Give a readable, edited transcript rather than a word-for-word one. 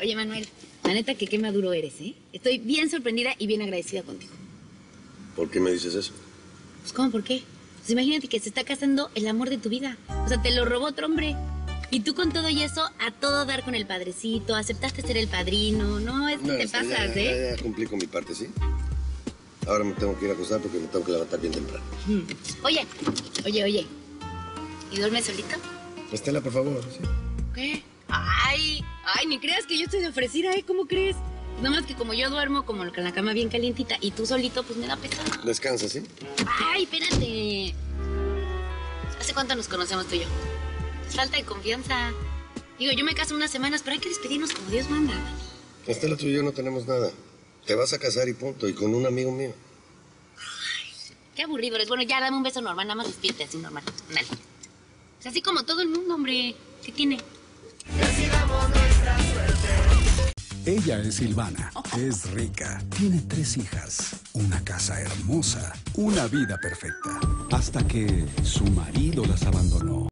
Oye, Manuel, la neta que qué maduro eres, ¿eh? Estoy bien sorprendida y bien agradecida contigo. ¿Por qué me dices eso? Pues, ¿cómo por qué? Pues imagínate que se está casando el amor de tu vida. O sea, te lo robó otro hombre. Y tú con todo y eso, a todo dar con el padrecito, aceptaste ser el padrino. No, es que te pasas, ¿eh? Ya cumplí con mi parte, ¿sí? Ahora me tengo que ir a acostar porque me tengo que levantar bien temprano. Oye. ¿Y duermes solito? Estela, por favor, ¿sí? ¿Qué? Ay, ni creas que yo estoy de ofrecida, ¿eh? ¿Cómo crees? Nada más que como yo duermo como con la cama bien calientita y tú solito, pues me da pesado. Descansa, ¿sí? Ay, espérate. ¿Hace cuánto nos conocemos tú y yo? Es falta de confianza. Digo, yo me caso unas semanas, pero hay que despedirnos como Dios manda. Estela, tú y yo no tenemos nada. Te vas a casar y punto, y con un amigo mío. Ay, qué aburrido eres. Bueno, ya dame un beso normal, nada más despierte así normal. Dale. Es así como todo el mundo, hombre. ¿Qué tiene? Ella es Silvana, es rica, tiene 3 hijas, una casa hermosa, una vida perfecta, hasta que su marido las abandonó.